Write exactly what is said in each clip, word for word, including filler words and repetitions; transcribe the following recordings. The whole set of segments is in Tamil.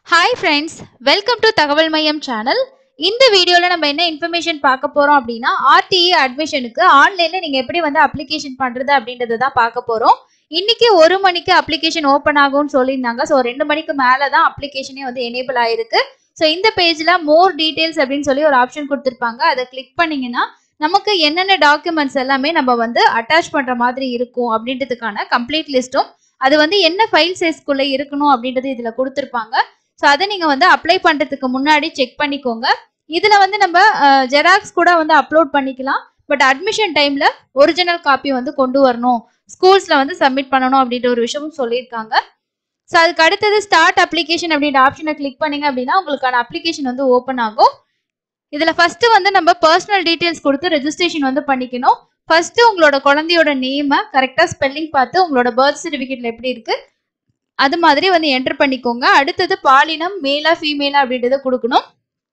Hi friends, welcome to Thagaval Maiyam channel. இந்த வீடியோல நம்ம என்ன இன்ஃபர்மேஷன் பார்க்க போறோம் அப்படினா R T E அட்மிஷனுக்கு ஆன்லைன்ல நீங்க எப்படி வந்து அப்ளிகேஷன் பண்றது அப்படின்றத தான் பார்க்க போறோம். இன்னைக்கு ஒரு மணிக்கு அப்ளிகேஷன் ஓபன் ஆகும்னு சொல்லிருந்தாங்க. சோ ரெண்டு மணிக்கு மேல தான் அப்ளிகேஷனே வந்து எனேபிள் ஆயிருக்கு. சோ இந்த பேஜ்ல மோர் டீடைல்ஸ் அப்படினு சொல்லி ஒரு ஆப்ஷன் கொடுத்திருப்பாங்க. அதை கிளிக் பண்ணீங்கனா நமக்கு என்னென்ன டாக்குமெண்ட்ஸ் எல்லாமே நம்ம வந்து அட்டாச் பண்ற மாதிரி இருக்கும் அப்படின்றதுக்கான கம்ப்ளீட் லிஸ்டும் அது வந்து என்ன ஃபைல் சைஸ்க்குள்ள இருக்கணும் அப்படின்றது இதுல கொடுத்திருப்பாங்க. சோ அதை நீங்க வந்து அப்ளை பண்றதுக்கு முன்னாடி செக் பண்ணிக்கோங்க. இதுல வந்து நம்ம ஜெராக்ஸ் கூட வந்து அப்லோட் பண்ணிக்கலாம். பட் அட்மிஷன் டைம்ல ஒரிஜினல் காப்பி வந்து கொண்டு வரணும், ஸ்கூல்ஸ்ல வந்து சப்மிட் பண்ணணும் அப்படின்ற ஒரு விஷயமும் சொல்லியிருக்காங்க. ஸோ அதுக்கு அடுத்தது ஸ்டார்ட் அப்ளிகேஷன் அப்படின்ற ஆப்ஷனை கிளிக் பண்ணீங்க அப்படின்னா உங்களுக்கான அப்ளிகேஷன் வந்து ஓப்பன் ஆகும். இதுல ஃபர்ஸ்ட் வந்து நம்ம பர்சனல் டீடைல்ஸ் கொடுத்து ரெஜிஸ்ட்ரேஷன் வந்து பண்ணிக்கணும். ஃபர்ஸ்ட் உங்களோட குழந்தையோட நேமை கரெக்டா ஸ்பெல்லிங் பார்த்து உங்களோட பர்த் சர்டிபிகேட்ல எப்படி இருக்கு அது மாதிரி வந்து என்டர் பண்ணிக்கோங்க. அடுத்தது பாலினம் மேலா ஃபீமேலா அப்படின்றத கொடுக்கணும்.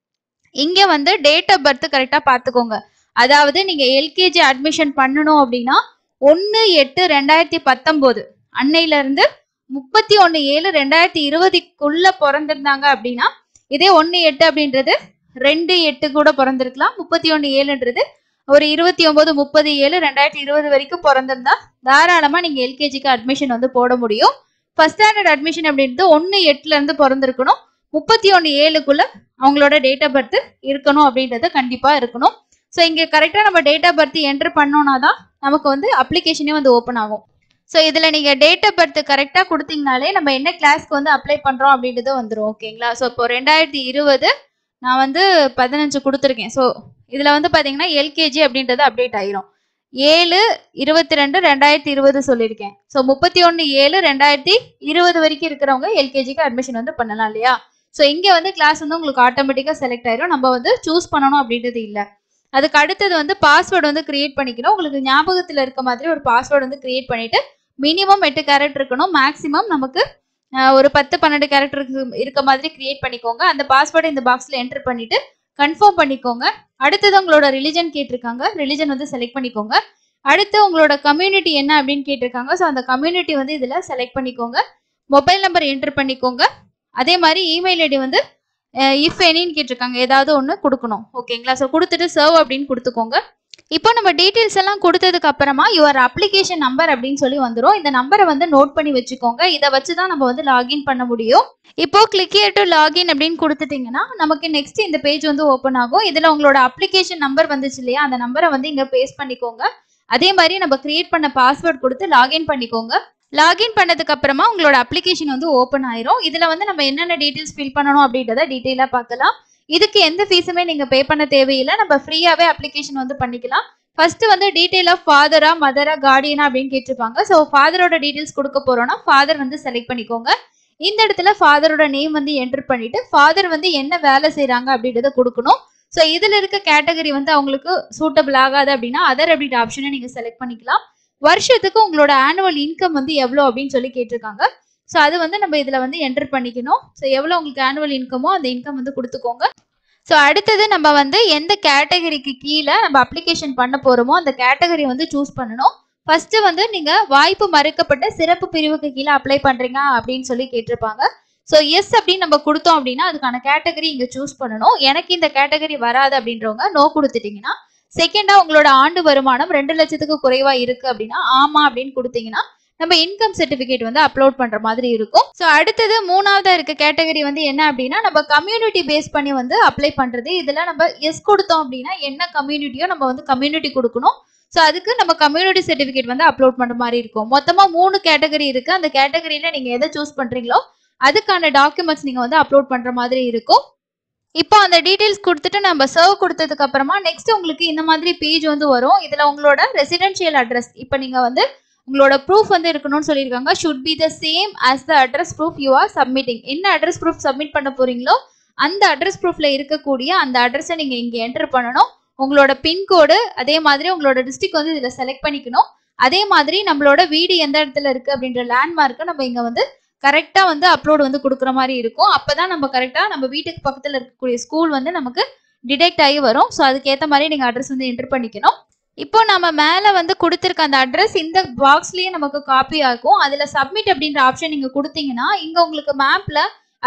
இங்க வந்து டேட் ஆஃப் பர்த் கரெக்டா பார்த்துக்கோங்க. அதாவது நீங்க எல்கேஜி அட்மிஷன் பண்ணணும் அப்படின்னா ஒன்னு எட்டு ரெண்டாயிரத்தி பத்தொன்பது அன்னையில இருந்து முப்பத்தி ஒன்னு ஏழு ரெண்டாயிரத்தி இருபதுக்குள்ள பிறந்திருந்தாங்க அப்படின்னா இதே ஒன்னு எட்டு அப்படின்றது ரெண்டு எட்டு கூட பிறந்திருக்கலாம். முப்பத்தி ஒன்னு ஏழுன்றது ஒரு இருபத்தி ஒன்பது முப்பது ஏழு ரெண்டாயிரத்தி இருபது வரைக்கும் பிறந்திருந்தா தாராளமா நீங்க எல்கேஜிக்கு அட்மிஷன் வந்து போட முடியும். ஃபர்ஸ்ட் ஸ்டாண்டர்ட் அட்மிஷன் அப்படின்றது ஒன்னு எட்டுல இருந்து பிறந்திருக்கணும், முப்பத்தி ஒன்னு ஏழுக்குள்ள அவங்களோட டேட் ஆஃப் பர்த் இருக்கணும் அப்படின்றது கண்டிப்பா இருக்கணும். ஸோ இங்க கரெக்டா நம்ம டேட் ஆஃப் பர்த் என்டர் பண்ணோம்னா தான் நமக்கு வந்து அப்ளிகேஷனே வந்து ஓப்பன் ஆகும். ஸோ இதுல நீங்க டேட் ஆஃப் பர்த் கரெக்டா கொடுத்தீங்கனாலே நம்ம என்ன கிளாஸ்க்கு வந்து அப்ளை பண்றோம் அப்படின்றது வந்துடும். ஓகேங்களா? ஸோ இப்போ ரெண்டாயிரத்தி இருபது நான் வந்து பதினஞ்சு கொடுத்துருக்கேன். ஸோ இதுல வந்து பாத்தீங்கன்னா எல்கேஜி அப்படின்றது அப்டேட் ஆயிரும். ஏழு இருபத்தி ரெண்டு ரெண்டாயிரத்தி இருபது சொல்லியிருக்கேன். ஸோ முப்பத்தி ஒன்னு ஏழு ரெண்டாயிரத்தி இருபது வரைக்கும் இருக்கிறவங்க எல்கேஜிக்கு அட்மிஷன் வந்து பண்ணலாம் இல்லையா? ஸோ இங்க வந்து கிளாஸ் வந்து உங்களுக்கு ஆட்டோமேட்டிக்கா செலக்ட் ஆயிரும். நம்ம வந்து சூஸ் பண்ணணும் அப்படின்றது இல்லை. அதுக்கு அடுத்தது வந்து பாஸ்வேர்டு வந்து கிரியேட் பண்ணிக்கணும். உங்களுக்கு ஞாபகத்துல இருக்க மாதிரி ஒரு பாஸ்வேர்டு வந்து கிரியேட் பண்ணிட்டு மினிமம் எட்டு கேரக்டர் இருக்கணும், மேக்சிமம் நமக்கு ஒரு பத்து பன்னெண்டு கேரக்டர் இருக்க மாதிரி கிரியேட் பண்ணிக்கோங்க. அந்த பாஸ்வேர்டை இந்த பாக்ஸ்ல என்டர் பண்ணிட்டு கன்ஃபார்ம் பண்ணிக்கோங்க. அடுத்தது உங்களோட ரிலிஜன் கேட்டிருக்காங்க, ரிலிஜன் வந்து செலக்ட் பண்ணிக்கோங்க. அடுத்து உங்களோட கம்யூனிட்டி என்ன அப்படின்னு கேட்டிருக்காங்க. ஸோ அந்த கம்யூனிட்டி வந்து இதுல செலக்ட் பண்ணிக்கோங்க. மொபைல் நம்பர் என்டர் பண்ணிக்கோங்க. அதே மாதிரி இமெயில் ஐடி வந்து இஃப் எனின்னு கேட்டிருக்காங்க, ஏதாவது ஒன்று கொடுக்கணும். ஓகேங்களா? ஸோ கொடுத்துட்டு சர்வ் அப்படின்னு கொடுத்துக்கோங்க. இப்போ நம்ம டீட்டெயில்ஸ் எல்லாம் கொடுத்ததுக்கு அப்புறமா யுவர் அப்ளிகேஷன் நம்பர் அப்படின்னு சொல்லி வந்துடும். இந்த நம்பரை வந்து நோட் பண்ணி வச்சுக்கோங்க. இதை வச்சுதான் நம்ம வந்து லாகின் பண்ண முடியும். இப்போ கிளிக் ஹியர் டு லாகின் அப்படின்னு கொடுத்துட்டீங்கன்னா நமக்கு நெக்ஸ்ட் இந்த பேஜ் வந்து ஓப்பன் ஆகும். இதுல உங்களோட அப்ளிகேஷன் நம்பர் வந்துச்சு இல்லையா, அந்த நம்பரை வந்து இங்க பேஸ்ட் பண்ணிக்கோங்க. அதே மாதிரி நம்ம கிரியேட் பண்ண பாஸ்வேர்ட் கொடுத்து லாகின் பண்ணிக்கோங்க. லாகின் பண்ணதுக்கு அப்புறமா உங்களோட அப்ளிகேஷன் வந்து ஓப்பன் ஆயிரும். இதுல வந்து நம்ம என்னென்ன டீடைல்ஸ் ஃபில் பண்ணணும் அப்படின்றத டீடைலா பார்க்கலாம். இதுக்கு எந்த ஃபீஸுமே நீங்க பே பண்ண தேவையில்லை. நம்ம ஃப்ரீயாவே அப்ளிகேஷன் வந்து பண்ணிக்கலாம். ஃபர்ஸ்ட் வந்து டீடைல் ஆஃப் ஃபாதரா மதரா கார்டியனா அப்படின்னு கேட்டிருப்பாங்க. ஸோ ஃபாதரோட டீடைல்ஸ் கொடுக்க போறோம்னா ஃபாதர் வந்து செலக்ட் பண்ணிக்கோங்க. இந்த இடத்துல ஃபாதரோட நேம் வந்து என்டர் பண்ணிட்டு ஃபாதர் வந்து என்ன வேலை செய்யறாங்க அப்படின்றத கொடுக்கணும். ஸோ இதுல இருக்க கேட்டகரி வந்து அவங்களுக்கு சூட்டபிள் ஆகாது அப்படின்னா அதர் அப்படின்ற ஆப்ஷனை நீங்க செலக்ட் பண்ணிக்கலாம். வருஷத்துக்கு உங்களோட ஆனுவல் இன்கம் வந்து எவ்வளோ அப்படின்னு சொல்லி கேட்டிருக்காங்க. ஸோ அது வந்து நம்ம இதுல வந்து என்டர் பண்ணிக்கணும். ஸோ எவ்வளோ உங்களுக்கு ஆனுவல் இன்கமோ அந்த இன்கம் வந்து கொடுத்துக்கோங்க. ஸோ அடுத்தது நம்ம வந்து எந்த கேட்டகரிக்கு கீழே நம்ம அப்ளிகேஷன் பண்ண போறோமோ அந்த கேட்டகரி வந்து சூஸ் பண்ணணும். ஃபர்ஸ்ட் வந்து நீங்க வாய்ப்பு மறுக்கப்பட்ட சிறப்பு பிரிவுக்கு கீழே அப்ளை பண்றீங்க அப்படின்னு சொல்லி கேட்டிருப்பாங்க. ஸோ எஸ் அப்படின்னு நம்ம கொடுத்தோம் அப்படின்னா அதுக்கான கேட்டகரி இங்க சூஸ் பண்ணணும். எனக்கு இந்த கேட்டகரி வராது அப்படின்றவங்க நோ கொடுத்துட்டீங்கன்னா, செகண்டா உங்களோட ஆண்டு வருமானம் ரெண்டு லட்சத்துக்கு குறைவா இருக்கு அப்படின்னா ஆமா அப்படின்னு கொடுத்தீங்கன்னா நம்ம இன்கம் சர்டிபிகேட் வந்து அப்லோட் பண்ற மாதிரி இருக்கும். ஸோ அடுத்தது மூணாவதா இருக்க கேட்டகரி வந்து என்ன அப்படின்னா நம்ம கம்யூனிட்டி பேஸ் பண்ணி வந்து அப்ளை பண்றது. இதுல நம்ம எஸ் கொடுத்தோம் அப்படின்னா என்ன கம்யூனிட்டியோ நம்ம வந்து கம்யூனிட்டி கொடுக்கணும். ஸோ அதுக்கு நம்ம கம்யூனிட்டி சர்டிபிகேட் வந்து அப்லோட் பண்ற மாதிரி இருக்கும். மொத்தமா மூணு கேட்டகரி இருக்கு. அந்த கேட்டகரியில நீங்க எதை சூஸ் பண்றீங்களோ அதுக்கான டாக்குமெண்ட்ஸ் நீங்க வந்து அப்லோட் பண்ற மாதிரி இருக்கும். இப்போ அந்த டீடைல்ஸ் கொடுத்துட்டு நம்ம சர்வ் கொடுத்ததுக்கு அப்புறமா நெக்ஸ்ட் உங்களுக்கு இந்த மாதிரி பேஜ் வந்து வரும். இதுல உங்களோட ரெசிடென்ஷியல் அட்ரஸ், இப்போ நீங்க வந்து உங்களோட ப்ரூஃப் வந்து இருக்கணும்னு சொல்லியிருக்காங்க. Should be the same as the address proof you are submitting. என்ன அட்ரஸ் ப்ரூஃப் சப்மிட் பண்ண போறீங்களோ அந்த அட்ரஸ் ப்ரூஃப்ல இருக்கக்கூடிய அந்த அட்ரஸை நீங்க இங்க என்டர் பண்ணணும். உங்களோட பின்கோடு அதே மாதிரி உங்களோட டிஸ்ட்ரிக்ட் வந்து இதுல செலக்ட் பண்ணிக்கணும். அதே மாதிரி நம்மளோட வீடு எந்த இடத்துல இருக்கு அப்படின்ற லேண்ட்மார்க்கை நம்ம இங்க வந்து கரெக்டா வந்து அப்லோட் வந்து கொடுக்குற மாதிரி இருக்கும். அப்பதான் நம்ம கரெக்டா நம்ம வீட்டுக்கு பக்கத்துல இருக்கக்கூடிய ஸ்கூல் வந்து நமக்கு டிடெக்ட் ஆகி வரும். ஸோ அதுக்கேற்ற மாதிரி நீங்க அட்ரஸ் வந்து என்டர் பண்ணிக்கணும். இப்போ நம்ம மேல வந்து கொடுத்துருக்க அந்த அட்ரஸ் இந்த பாக்ஸ்லயே நமக்கு காப்பி ஆகும். அதுல சப்மிட் அப்படின்ற ஆப்ஷன் நீங்க கொடுத்தீங்கன்னா இங்க உங்களுக்கு மேப்ல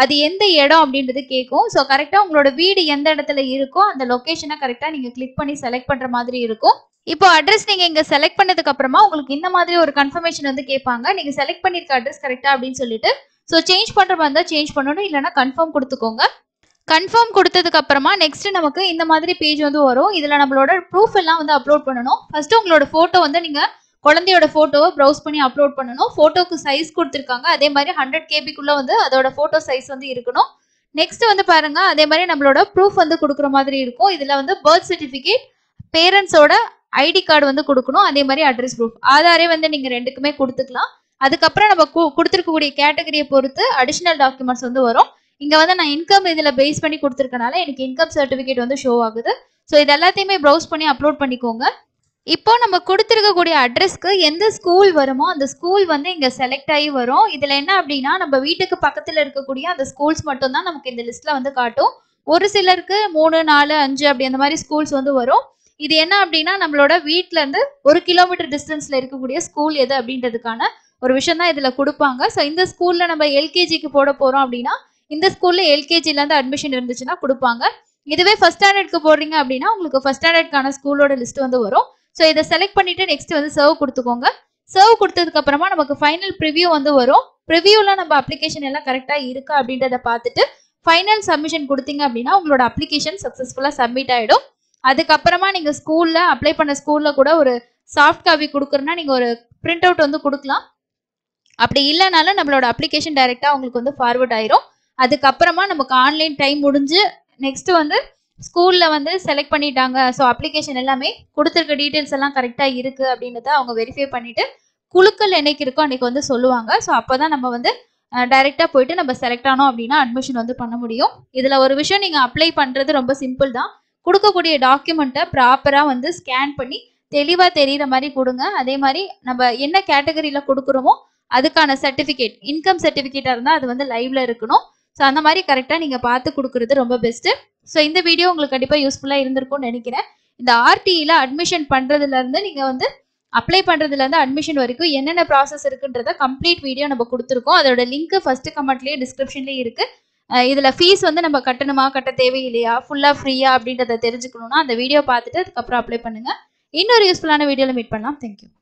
அது எந்த இடம் அப்படின்றது கேட்கும். ஸோ கரெக்டாக உங்களோட வீடு எந்த இடத்துல இருக்கோ அந்த லொக்கேஷனை கரெக்டாக நீங்கள் கிளிக் பண்ணி செலக்ட் பண்ணுற மாதிரி இருக்கும். இப்போ அட்ரஸ் நீங்கள் இங்கே செலக்ட் பண்ணதுக்கு அப்புறமா உங்களுக்கு இந்த மாதிரி ஒரு கன்ஃபர்மேஷன் வந்து கேட்பாங்க. நீங்கள் செலக்ட் பண்ணியிருக்க அட்ரஸ் கரெக்டாக அப்படின்னு சொல்லிட்டு ஸோ சேஞ்ச் பண்ணுற மாதிரி இருந்தால் சேஞ்ச் பண்ணணும், இல்லைனா கன்ஃபார்ம் கொடுத்துக்கோங்க. கன்ஃபார்ம் கொடுத்ததுக்கு அப்புறமா நெக்ஸ்ட் நமக்கு இந்த மாதிரி பேஜ் வந்து வரும். இதில் நம்மளோட ப்ரூஃப் எல்லாம் வந்து அப்லோட் பண்ணணும். ஃபர்ஸ்ட் உங்களோட ஃபோட்டோ வந்து நீங்கள் குழந்தையோட ஃபோட்டோவை ப்ரௌஸ் பண்ணி அப்லோட் பண்ணணும். ஃபோட்டோக்கு சைஸ் கொடுத்துருக்காங்க, அதே மாதிரி ஹண்ட்ரட் கேபிக்குள்ளே வந்து அதோட ஃபோட்டோ சைஸ் வந்து இருக்கணும். நெக்ஸ்ட் வந்து பாருங்க, அதே மாதிரி நம்மளோட ப்ரூஃப் வந்து கொடுக்குற மாதிரி இருக்கும். இதில் வந்து பர்த் சர்டிஃபிகேட், பேரண்ட்ஸோட ஐடி கார்டு வந்து கொடுக்கணும், அதே மாதிரி அட்ரஸ் ப்ரூஃப், ஆதாரே வந்து நீங்கள் ரெண்டுக்குமே கொடுத்துக்கலாம். அதுக்கப்புறம் நம்ம கொடுத்துருக்கக்கூடிய கேட்டகரியை பொறுத்து அடிஷ்னல் டாக்குமெண்ட்ஸ் வந்து வரும். இங்கே வந்து நான் இன்கம் இதில் பேஸ் பண்ணி கொடுத்துருக்கனால எனக்கு இன்கம் சர்டிஃபிகேட் வந்து ஷோ ஆகுது. ஸோ இது எல்லாத்தையுமே ப்ரௌஸ் பண்ணி அப்லோட் பண்ணிக்கோங்க. இப்போ நம்ம கொடுத்துருக்கக்கூடிய அட்ரஸ்க்கு எந்த ஸ்கூல் வருமோ அந்த ஸ்கூல் வந்து இங்கே செலக்ட் ஆகி வரும். இதில் என்ன அப்படின்னா நம்ம வீட்டுக்கு பக்கத்தில் இருக்கக்கூடிய அந்த ஸ்கூல்ஸ் மட்டும்தான் நமக்கு இந்த லிஸ்ட்டில் வந்து காட்டும். ஒரு சிலருக்கு மூணு நாலு அஞ்சு அப்படி அந்த மாதிரி ஸ்கூல்ஸ் வந்து வரும். இது என்ன அப்படின்னா நம்மளோட வீட்டிலேருந்து ஒரு கிலோமீட்டர் டிஸ்டன்ஸில் இருக்கக்கூடிய ஸ்கூல் எது அப்படின்றதுக்கான ஒரு விஷயம் தான் இதில் கொடுப்பாங்க. ஸோ இந்த ஸ்கூலில் நம்ம எல்கேஜிக்கு போட போகிறோம் அப்படின்னா இந்த ஸ்கூலில் எல்கேஜிலேருந்து அட்மிஷன் இருந்துச்சுன்னா கொடுப்பாங்க. இதுவே ஃபர்ஸ்ட் ஸ்டாண்டர்ட்க்கு போடுறீங்க அப்படின்னா உங்களுக்கு ஃபர்ஸ்ட் ஸ்டாண்டர்ட்கான ஸ்கூலோட லிஸ்ட் வந்து வரும். ஸோ இதை செலக்ட் பண்ணிட்டு நெக்ஸ்ட் வந்து சர்வ் கொடுத்துக்கோங்க. சர்வ் கொடுத்ததுக்கு அப்புறமா நமக்கு ஃபைனல் ப்ரிவியூ வந்து வரும். ப்ரிவியூவில் நம்ம அப்ளிகேஷன் எல்லாம் கரெக்டாக இருக்கா அப்படின்றத பார்த்துட்டு ஃபைனல் சப்மிஷன் கொடுத்தீங்க அப்படின்னா உங்களோட அப்ளிகேஷன் சக்ஸஸ்ஃபுல்லாக சப்மிட் ஆகிடும். அதுக்கப்புறமா நீங்கள் ஸ்கூலில் அப்ளை பண்ண ஸ்கூலில் கூட ஒரு சாஃப்ட் காப்பி கொடுக்குறேன்னா நீங்கள் ஒரு பிரிண்ட் அவுட் வந்து கொடுக்கலாம். அப்படி இல்லைனாலும் நம்மளோட அப்ளிகேஷன் டைரெக்டாக உங்களுக்கு வந்து ஃபார்வர்ட் ஆயிரும். அதுக்கப்புறமா நமக்கு ஆன்லைன் டைம் முடிஞ்சு நெக்ஸ்ட் வந்து ஸ்கூலில் வந்து செலக்ட் பண்ணிட்டாங்க, ஸோ அப்ளிகேஷன் எல்லாமே கொடுத்துருக்க டீட்டெயில்ஸ் எல்லாம் கரெக்டாக இருக்குது அப்படின்றத அவங்க வெரிஃபை பண்ணிவிட்டு குழுக்கள் என்னைக்கு இருக்கோ அன்றைக்கி வந்து சொல்லுவாங்க. ஸோ அப்போ தான் நம்ம வந்து டைரெக்டாக போயிட்டு நம்ம செலக்ட் ஆனோம் அப்படின்னா அட்மிஷன் வந்து பண்ண முடியும். இதில் ஒரு விஷயம், நீங்கள் அப்ளை பண்ணுறது ரொம்ப சிம்பிள் தான். கொடுக்கக்கூடிய டாக்குமெண்ட்டை ப்ராப்பராக வந்து ஸ்கேன் பண்ணி தெளிவாக தெரிகிற மாதிரி கொடுங்க. அதே மாதிரி நம்ம என்ன கேட்டகரியில் கொடுக்குறோமோ அதுக்கான சர்டிஃபிகேட், இன்கம் சர்டிஃபிகேட்டாக இருந்தால் அது வந்து லைவ்ல இருக்கணும். ஸோ அந்த மாதிரி கரெக்டாக நீங்கள் பார்த்து கொடுக்குறது ரொம்ப பெஸ்ட்டு. ஸோ இந்த வீடியோ உங்களுக்கு கண்டிப்பாக யூஸ்ஃபுல்லாக இருந்திருக்கும்னு நினைக்கிறேன். இந்த ஆர்டிஇல அட்மிஷன் பண்ணுறதுலேருந்து நீங்கள் வந்து அப்ளை பண்ணுறதுலேருந்து அட்மிஷன் வரைக்கும் என்னென்ன ப்ராசஸ் இருக்குன்றத கம்ப்ளீட் வீடியோ நம்ம கொடுத்துருக்கோம். அதோட லிங்க் ஃபஸ்ட்டு கமெண்ட்லேயே டிஸ்கிரிப்ஷன்லேயே இருக்குது. இதில் ஃபீஸ் வந்து நம்ம கட்டணுமா கட்ட தேவையில்லையா, ஃபுல்லாக ஃப்ரீயா அப்படின்றத தெரிஞ்சுக்கணுன்னா அந்த வீடியோ பார்த்துட்டு அதுக்கப்புறம் அப்ளை பண்ணுங்கள். இன்னொரு யூஸ்ஃபுல்லான வீடியோவில் மீட் பண்ணலாம். தேங்க்யூ.